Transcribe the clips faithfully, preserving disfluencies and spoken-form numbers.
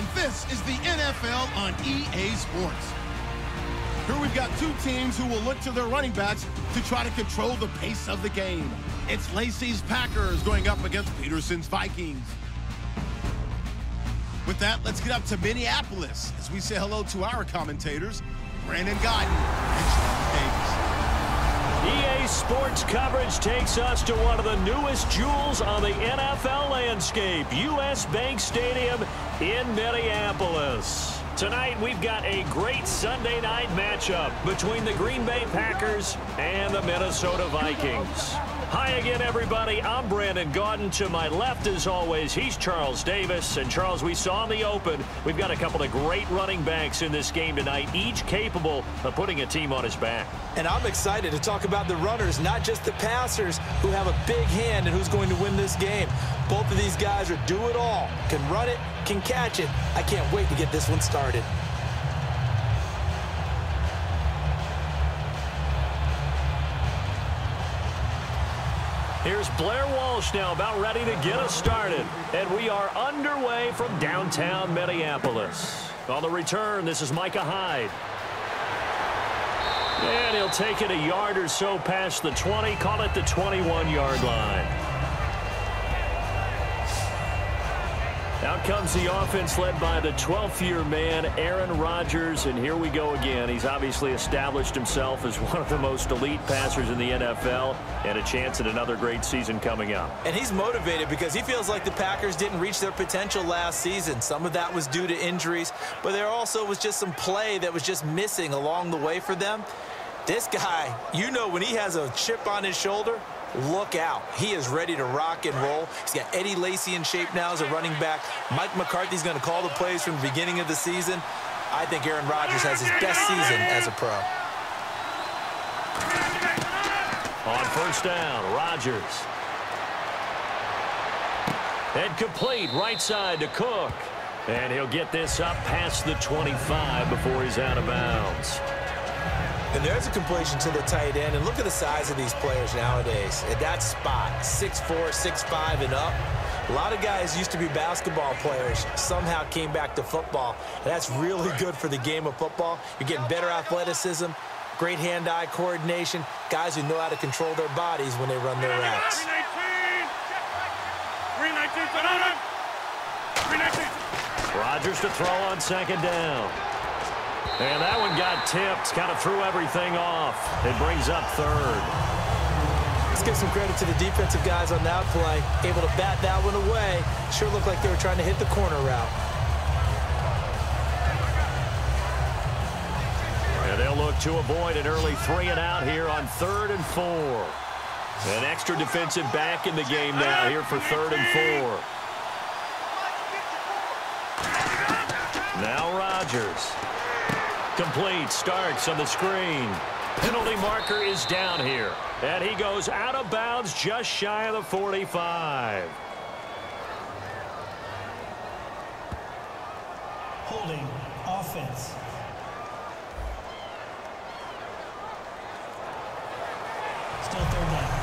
This is the N F L on E A Sports. Here we've got two teams who will look to their running backs to try to control the pace of the game. It's Lacey's Packers going up against Peterson's Vikings. With that, let's get up to Minneapolis as we say hello to our commentators, Brandon Gaudin and Charles Davis. E A Sports coverage takes us to one of the newest jewels on the N F L landscape, U S Bank Stadium in Minneapolis. Tonight, we've got a great Sunday night matchup between the Green Bay Packers and the Minnesota Vikings. Hi again, everybody. I'm Brandon Gaudin. To my left, as always, he's Charles Davis. And, Charles, we saw in the open, we've got a couple of great running backs in this game tonight, each capable of putting a team on his back. And I'm excited to talk about the runners, not just the passers, who have a big hand and who's going to win this game. Both of these guys are do-it-all, can run it, can catch it. I can't wait to get this one started. Here's Blair Walsh now about ready to get us started. And we are underway from downtown Minneapolis. On the return, this is Micah Hyde. And he'll take it a yard or so past the twenty, call it the twenty-one yard line. Out comes the offense led by the twelfth year man, Aaron Rodgers, and here we go again. He's obviously established himself as one of the most elite passers in the N F L, and a chance at another great season coming up. And he's motivated because he feels like the Packers didn't reach their potential last season. Some of that was due to injuries, but there also was just some play that was just missing along the way for them. This guy, you know, when he has a chip on his shoulder, look out. He is ready to rock and roll. He's got Eddie Lacy in shape now as a running back. Mike McCarthy's going to call the plays from the beginning of the season. I think Aaron Rodgers has his best season as a pro. On first down, Rodgers. And complete right side to Cook. And he'll get this up past the twenty-five before he's out of bounds. And there's a completion to the tight end. And look at the size of these players nowadays. At that spot, six four, six five and up. A lot of guys used to be basketball players, somehow came back to football. And that's really good for the game of football. You're getting better athleticism, great hand-eye coordination, guys who know how to control their bodies when they run their routes. Rodgers to throw on second down. And that one got tipped, kind of threw everything off. It brings up third. Let's give some credit to the defensive guys on that play. Able to bat that one away. Sure looked like they were trying to hit the corner route. And they'll look to avoid an early three and out here on third and four. An extra defensive back in the game now here for third and four. Now Rodgers. Complete, Starks on the screen. Penalty marker is down here. And he goes out of bounds just shy of the forty-five. Holding offense. Still third down.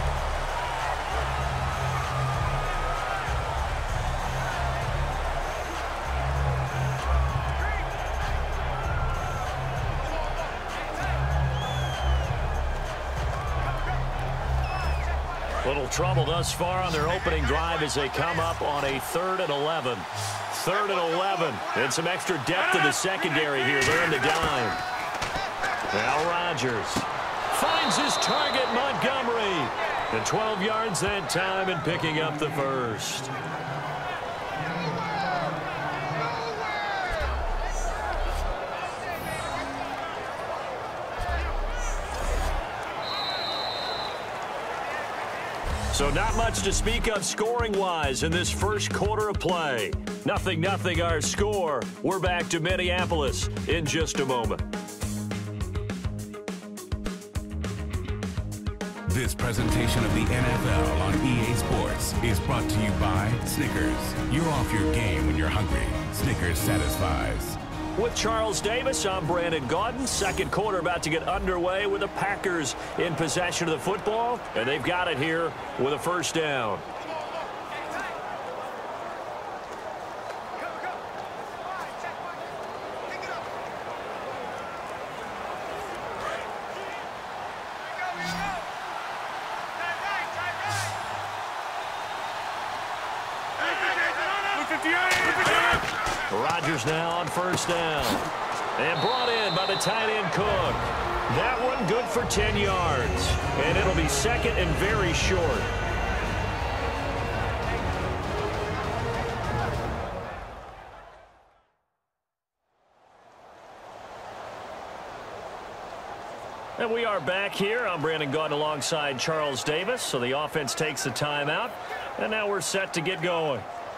Little trouble thus far on their opening drive as they come up on a third and eleven. Third and eleven. And some extra depth in the secondary here. They're in the dime. Now Rodgers finds his target, Montgomery. And twelve yards that time and picking up the first. So not much to speak of scoring-wise in this first quarter of play. Nothing, nothing our score. We're back to Minneapolis in just a moment. This presentation of the N F L on E A Sports is brought to you by Snickers. You're off your game when you're hungry. Snickers satisfies. With Charles Davis, I'm Brandon Gaudin. Second quarter about to get underway with the Packers in possession of the football, and they've got it here with a first down. Rodgers now on first down. And brought in by the tight end Cook. That one good for ten yards. And it'll be second and very short. And we are back here. I'm Brandon Gaudin alongside Charles Davis. So the offense takes the timeout. And now we're set to get going.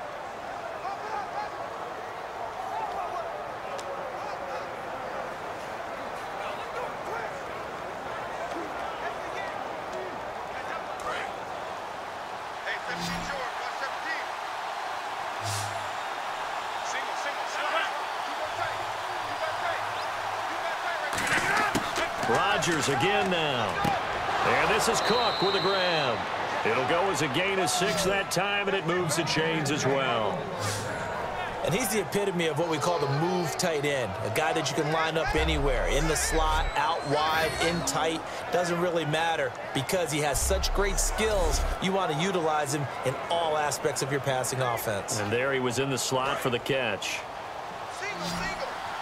Rodgers again now. And this is Cook with a grab. It'll go as a gain of six that time, and it moves the chains as well. And he's the epitome of what we call the move tight end, a guy that you can line up anywhere, in the slot, out wide, in tight. Doesn't really matter because he has such great skills. You want to utilize him in all aspects of your passing offense. And there he was in the slot for the catch. Single, single.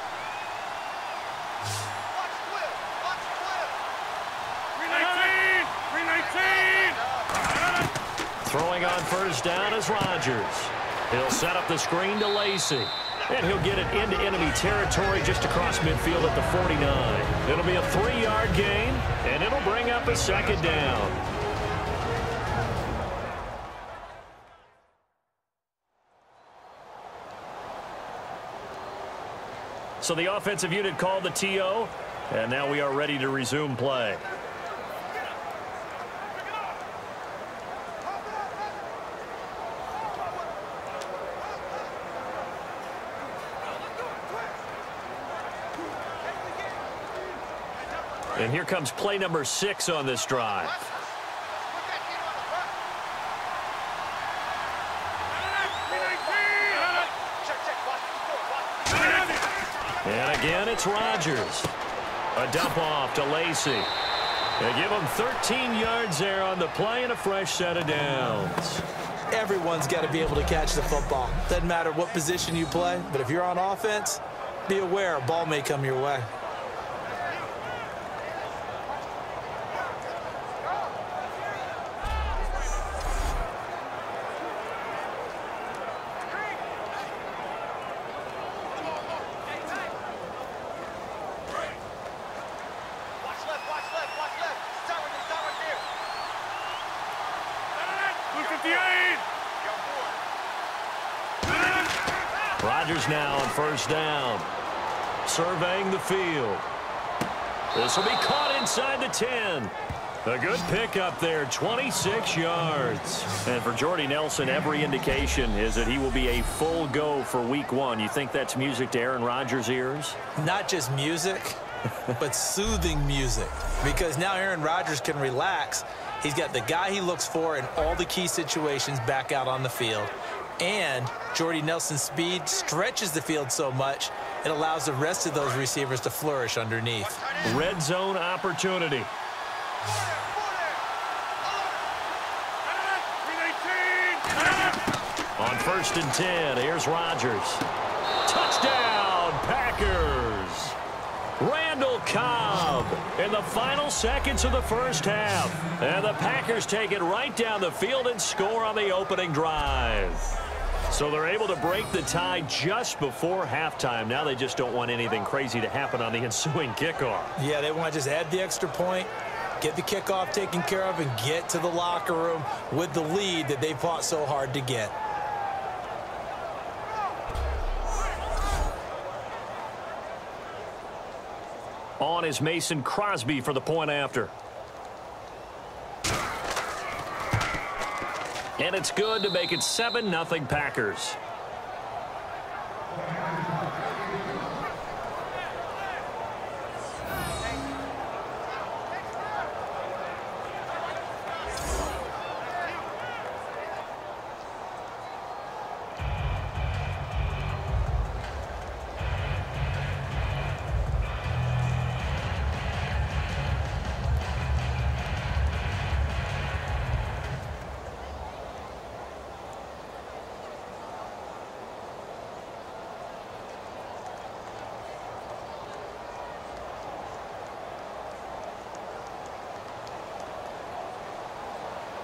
Throwing on first down is Rodgers. He'll set up the screen to Lacy. And he'll get it into enemy territory just across midfield at the forty-nine. It'll be a three-yard gain, and it'll bring up a second down. So the offensive unit called the T O, and now we are ready to resume play. And here comes play number six on this drive. And again, it's Rodgers. A dump off to Lacy. They give him thirteen yards there on the play and a fresh set of downs. Everyone's got to be able to catch the football. Doesn't matter what position you play, but if you're on offense, be aware a ball may come your way. Rodgers now on first down. Surveying the field. This will be caught inside the ten. A good pickup there, twenty-six yards. And for Jordy Nelson, every indication is that he will be a full go for week one. You think that's music to Aaron Rodgers' ears? Not just music, but soothing music. Because now Aaron Rodgers can relax. He's got the guy he looks for in all the key situations back out on the field. And Jordy Nelson's speed stretches the field so much, it allows the rest of those receivers to flourish underneath. Red zone opportunity. On first and ten, here's Rodgers. Touchdown, Packers. Randall Cobb in the final seconds of the first half. And the Packers take it right down the field and score on the opening drive. So they're able to break the tie just before halftime. Now they just don't want anything crazy to happen on the ensuing kickoff. Yeah, they want to just add the extra point, get the kickoff taken care of, and get to the locker room with the lead that they fought so hard to get. On is Mason Crosby for the point after. And it's good to make it seven nothing Packers.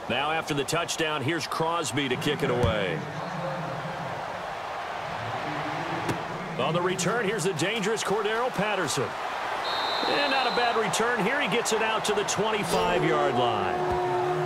Now after the touchdown, here's Crosby to kick it away. On the return, here's the dangerous Cordero Patterson. And not a bad return here. He gets it out to the twenty-five yard line.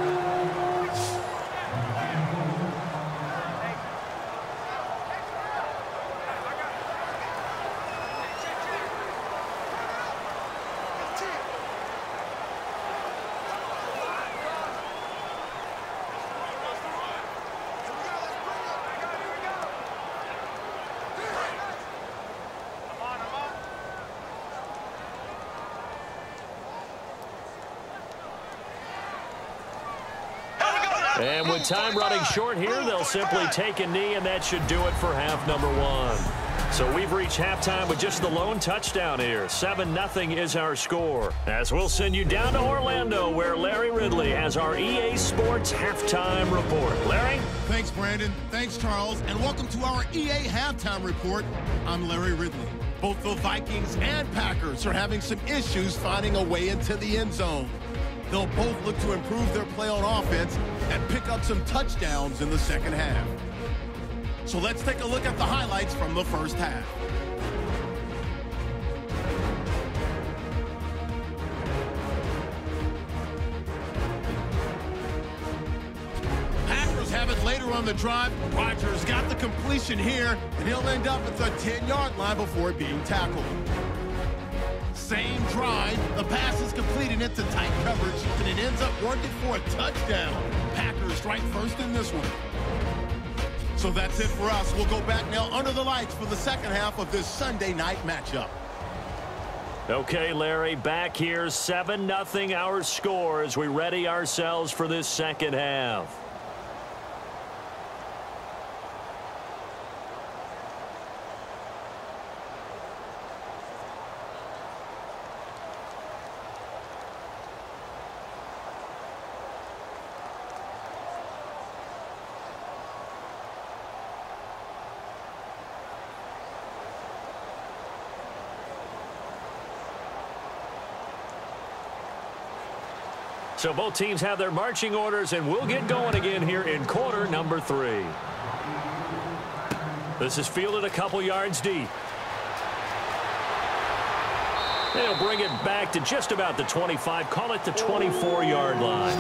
And with time running short here, they'll simply take a knee, and that should do it for half number one. So we've reached halftime with just the lone touchdown here. seven nothing is our score. As we'll send you down to Orlando, where Larry Ridley has our E A Sports Halftime Report. Larry? Thanks, Brandon. Thanks, Charles. And welcome to our E A Halftime Report. I'm Larry Ridley. Both the Vikings and Packers are having some issues finding a way into the end zone. They'll both look to improve their play on offense and pick up some touchdowns in the second half. So let's take a look at the highlights from the first half. Packers have it later on the drive. Rodgers got the completion here, and he'll end up at the ten yard line before being tackled. Same drive, the pass is completed into tight coverage, and it ends up working for a touchdown. Packers strike first in this one. So that's it for us. We'll go back now under the lights for the second half of this Sunday night matchup. Okay, Larry, back here, seven nothing our score as we ready ourselves for this second half. So both teams have their marching orders, and we'll get going again here in quarter number three. This is fielded a couple yards deep. They'll bring it back to just about the twenty-five, call it the twenty-four yard line.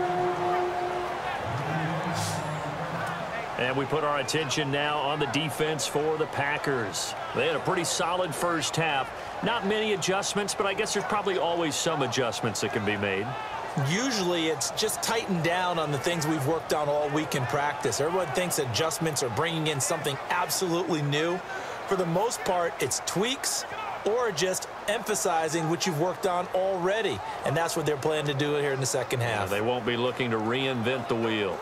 And we put our attention now on the defense for the Packers. They had a pretty solid first half. Not many adjustments, but I guess there's probably always some adjustments that can be made. Usually it's just tightened down on the things we've worked on all week in practice. Everyone thinks adjustments are bringing in something absolutely new. For the most part, it's tweaks or just emphasizing what you've worked on already. And that's what they're planning to do here in the second half. Yeah, they won't be looking to reinvent the wheel.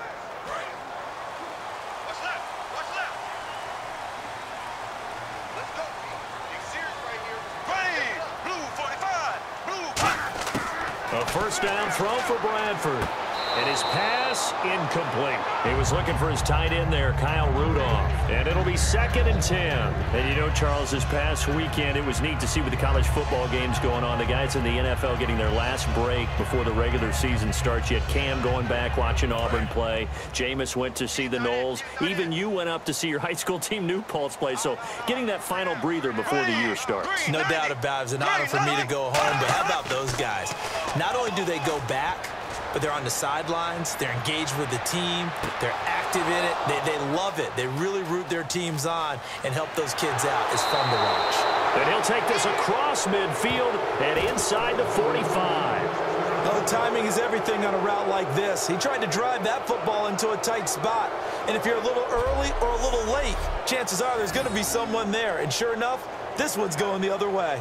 First down throw for Bradford. And his pass incomplete. He was looking for his tight end there, Kyle Rudolph. And it'll be second and ten. And you know, Charles, this past weekend, it was neat to see with the college football games going on. The guys in the N F L getting their last break before the regular season starts. You had Cam going back, watching Auburn play. Jameis went to see the Knowles. Even you went up to see your high school team, New Paltz, play. So getting that final breather before the year starts. No doubt about it. It's an honor for me to go home. But how about those guys? Not only do they go back, but they're on the sidelines. They're engaged with the team. They're active in it. They, they love it. They really root their teams on and help those kids out. It's fun to watch. And he'll take this across midfield and inside the forty-five. Well, the timing is everything on a route like this. He tried to drive that football into a tight spot. And if you're a little early or a little late, chances are there's going to be someone there. And sure enough, this one's going the other way.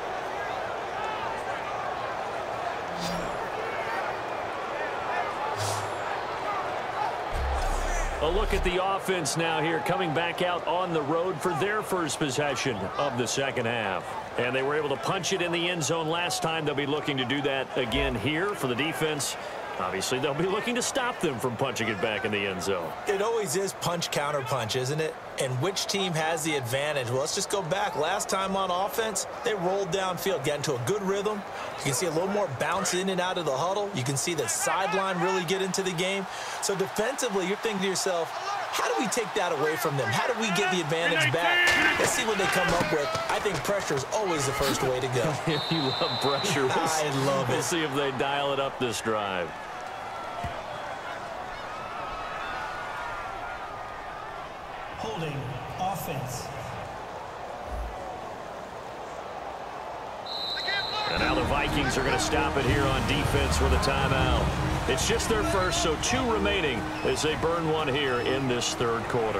A look at the offense now here, coming back out on the road for their first possession of the second half. And they were able to punch it in the end zone last time. They'll be looking to do that again here for the defense. Obviously, they'll be looking to stop them from punching it back in the end zone. It always is punch, counter punch, isn't it? And which team has the advantage? Well, let's just go back. Last time on offense, they rolled downfield, got into a good rhythm. You can see a little more bounce in and out of the huddle. You can see the sideline really get into the game. So defensively, you're thinking to yourself, how do we take that away from them? How do we get the advantage back? Let's see what they come up with. I think pressure is always the first way to go. You love pressure. We'll I love it. We'll see if they dial it up this drive. Holding offense. And now the Vikings are going to stop it here on defense with a timeout. It's just their first, so two remaining as they burn one here in this third quarter.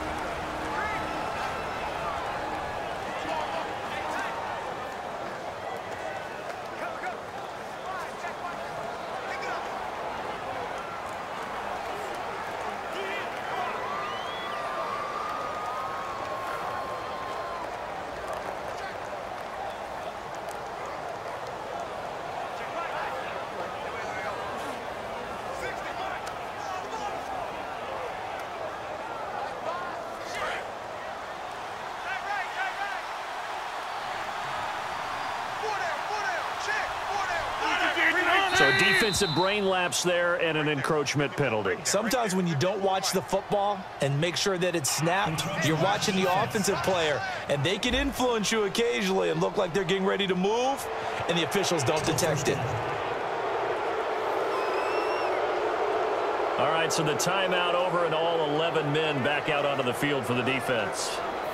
So a defensive brain lapse there and an encroachment penalty. Sometimes when you don't watch the football and make sure that it's snapped, you're watching the offensive player, and they can influence you occasionally and look like they're getting ready to move, and the officials don't detect it. All right, so the timeout over and all eleven men back out onto the field for the defense.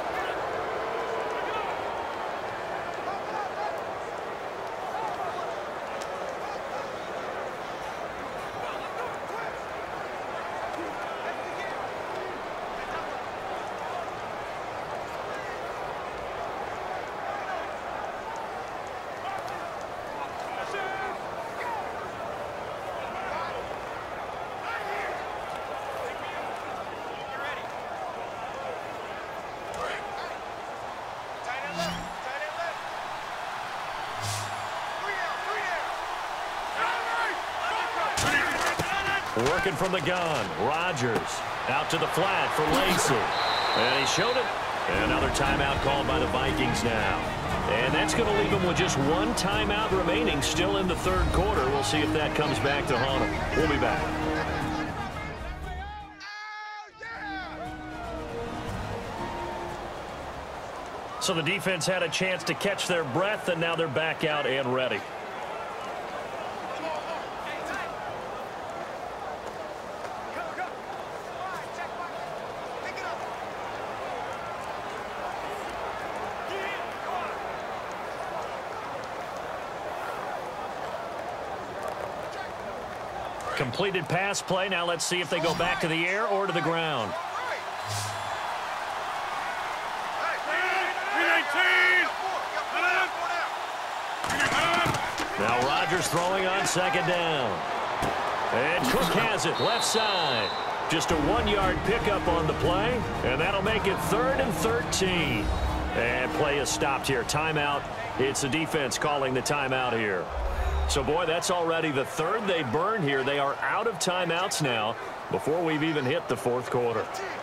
Working from the gun, Rodgers out to the flat for Lacey. And he showed it. Another timeout called by the Vikings now. And that's going to leave them with just one timeout remaining still in the third quarter. We'll see if that comes back to haunt them. We'll be back. So the defense had a chance to catch their breath, and now they're back out and ready. Completed pass play. Now let's see if they go back to the air or to the ground. Now Rodgers throwing on second down. And Cook has it left side. Just a one-yard pickup on the play, and that'll make it third and thirteen. And play is stopped here. Timeout. It's the defense calling the timeout here. So, boy, that's already the third they burned here. They are out of timeouts now before we've even hit the fourth quarter.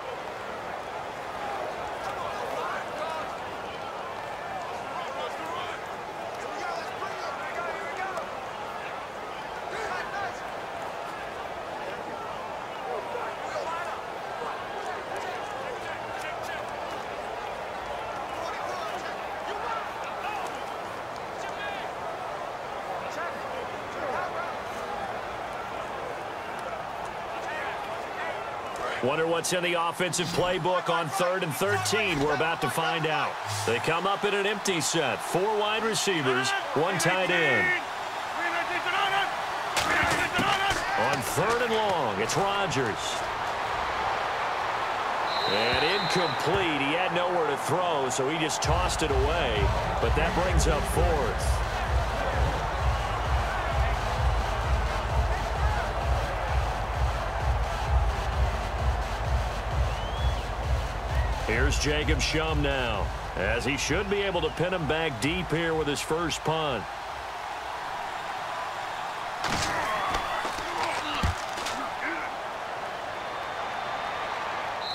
Wonder what's in the offensive playbook on third and thirteen. We're about to find out. They come up in an empty set. Four wide receivers, one tight end. On third and long, it's Rodgers. And incomplete. He had nowhere to throw, so he just tossed it away. But that brings up fourth. Here's Jacob Shum now, as he should be able to pin him back deep here with his first punt.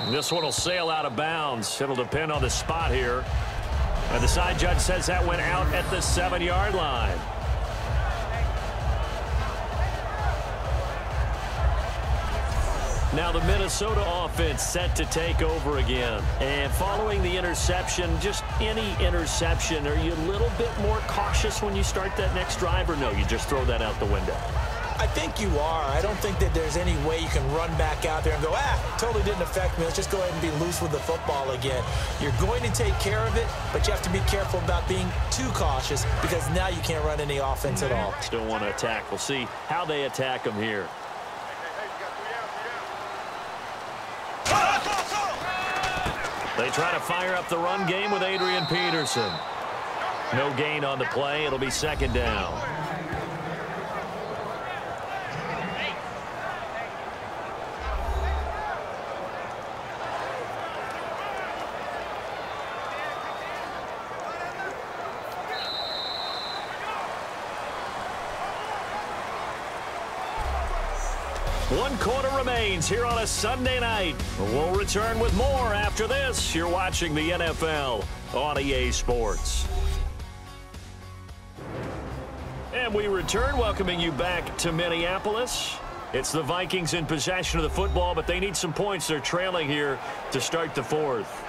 This one will sail out of bounds. It'll depend on the spot here. And the side judge says that went out at the seven-yard line. Now the Minnesota offense set to take over again. And following the interception, just any interception, are you a little bit more cautious when you start that next drive, or no, you just throw that out the window? I think you are. I don't think that there's any way you can run back out there and go, ah, totally didn't affect me. Let's just go ahead and be loose with the football again. You're going to take care of it, but you have to be careful about being too cautious because now you can't run any offense at all. Still want to attack. We'll see how they attack them here. They try to fire up the run game with Adrian Peterson. No gain on the play. It'll be second down. One quarter remains here on a Sunday night. We'll return with more after this. You're watching the N F L on E A Sports. And we return, welcoming you back to Minneapolis. It's the Vikings in possession of the football, but they need some points. They're trailing here to start the fourth.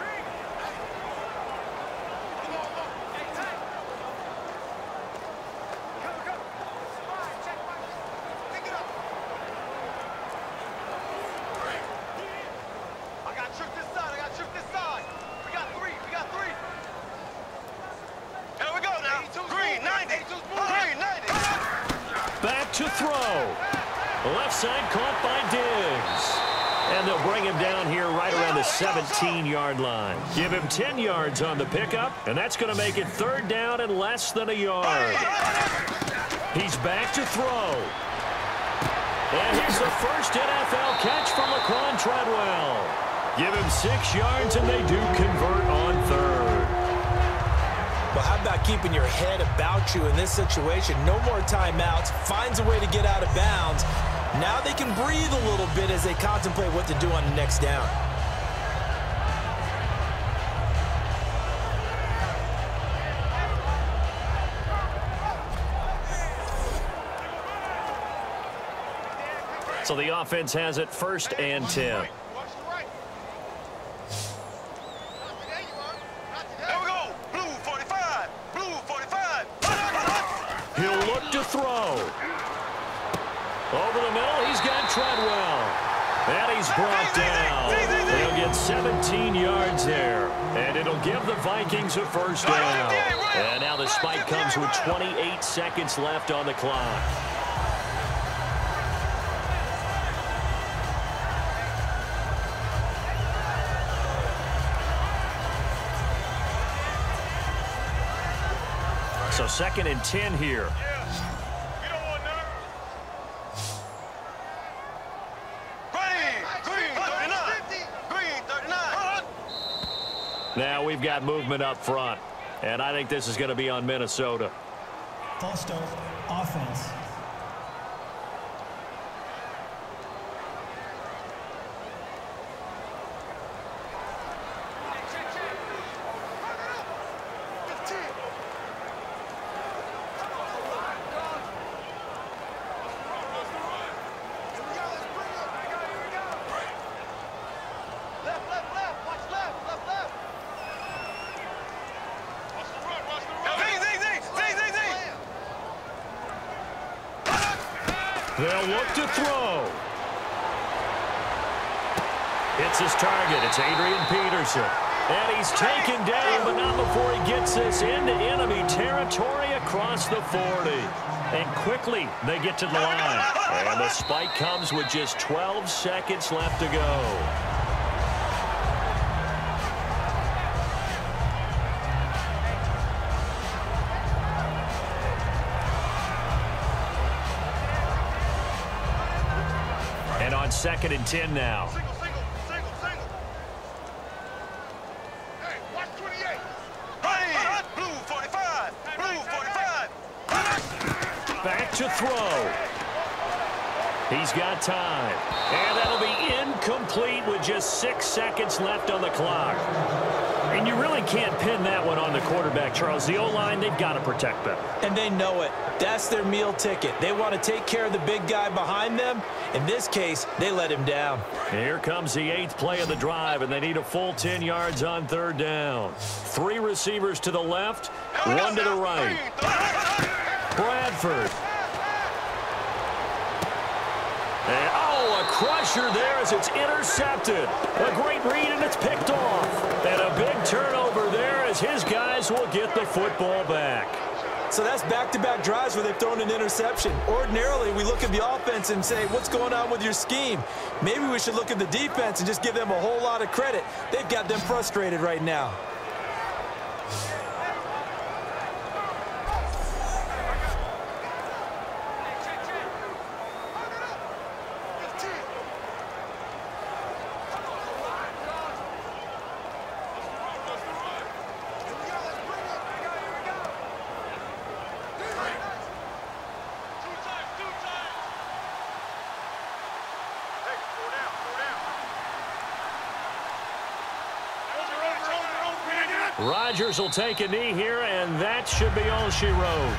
To throw. Left side caught by Diggs. And they'll bring him down here right around the seventeen-yard line. Give him ten yards on the pickup, and that's going to make it third down and less than a yard. He's back to throw. And here's the first N F L catch from Laquan Treadwell. Give him six yards, and they do convert on third. Well, how about keeping your head about you in this situation? No more timeouts. Finds a way to get out of bounds. Now they can breathe a little bit as they contemplate what to do on the next down. So the offense has it first and ten. Throw. Over the middle, he's got Treadwell. And he's brought down. They'll get seventeen yards there. And it'll give the Vikings a first down. And now the spike comes with twenty-eight seconds left on the clock. So second and ten here. Now we've got movement up front, and I think this is going to be on Minnesota. False start, offense. They'll look to throw. It's his target. It's Adrian Peterson. And he's taken down, but not before he gets this into enemy territory across the forty. And quickly, they get to the line. And the spike comes with just twelve seconds left to go. Second and ten now. Single, single, single, single. Hey, watch twenty-eight. Hey, blue forty-five. Blue forty-five. Back to throw. He's got time. And that'll be incomplete with just six seconds left on the clock. And you really can't pin that one on the quarterback, Charles. The O-line, they've got to protect them. And they know it. That's their meal ticket. They want to take care of the big guy behind them. In this case, they let him down. And here comes the eighth play of the drive, and they need a full ten yards on third down. Three receivers to the left, one to the right. Bradford. And, oh, a crusher there as it's intercepted. A great read, and it's picked off. And a big turnover there as his guys will get the football back. So that's back-to-back drives where they've thrown an interception. Ordinarily, we look at the offense and say, what's going on with your scheme? Maybe we should look at the defense and just give them a whole lot of credit. They've got them frustrated right now. Rodgers will take a knee here, and that should be all she wrote.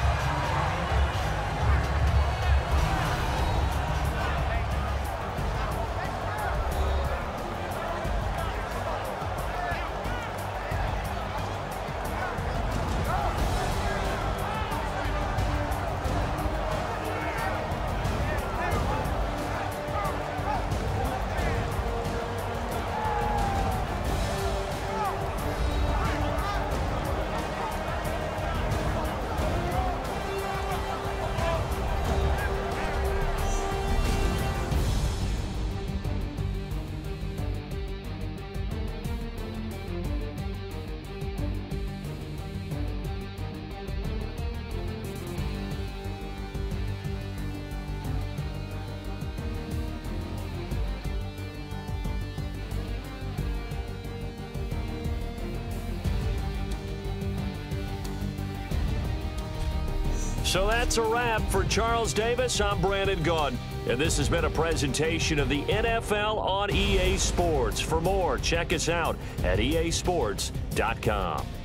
So that's a wrap for Charles Davis. I'm Brandon Gaudin, and this has been a presentation of the N F L on E A Sports. For more, check us out at E A sports dot com.